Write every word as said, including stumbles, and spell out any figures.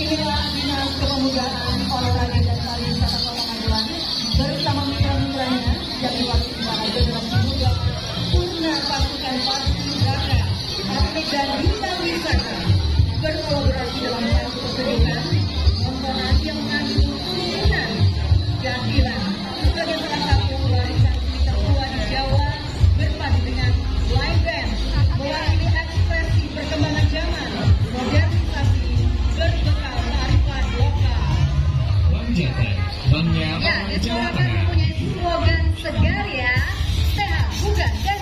Inilah Dinas Kepemudaan, Olahraga dan Pariwisata Kota Magelang bersama mitra-mitranya yang diwakili Generasi Muda Purna Pasukan Paskibraka Atlet dan Bintang Wisata berkolaborasi dalam satu kegiatan membahan yang mengandung keinginan keadilan sebagai salah satu warisan seni tertua di Jawa berpadu dengan live band mewakili ekspresi perkembangan zaman modernisasi berbekal kearifan lokal. Wanjatan, Bangnya Ya, Desmora mempunyai slogan segar ya, sehat, bukan